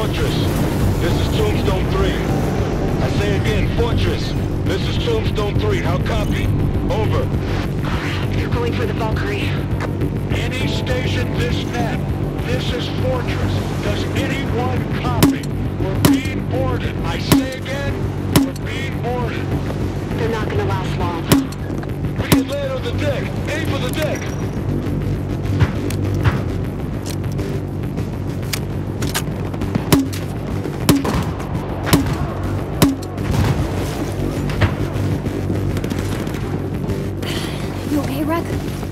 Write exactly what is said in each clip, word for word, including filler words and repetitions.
Fortress, this is Tombstone three. I say again, Fortress, this is Tombstone three. How copy? Over. You're going for the Valkyrie. Any station this net. This is Fortress. Does anyone copy? We're being boarded. I say again, we're being boarded. They're not gonna last long. We can land on the deck. Aim for the deck. You okay, Rec?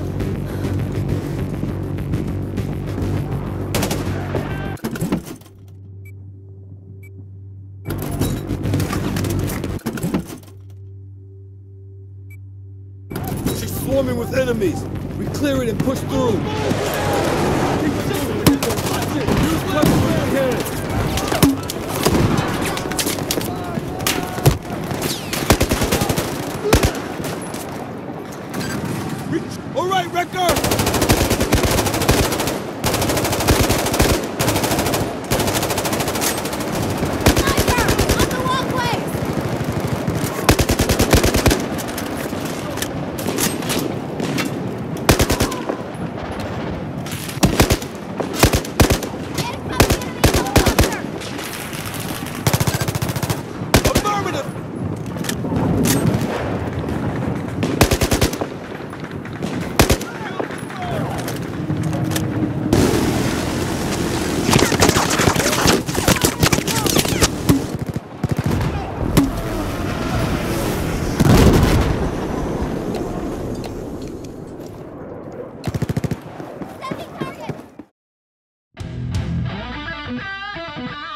She's swarming with enemies. We clear it and push through. Use cover when you can. All right, Wrecker! Thank you.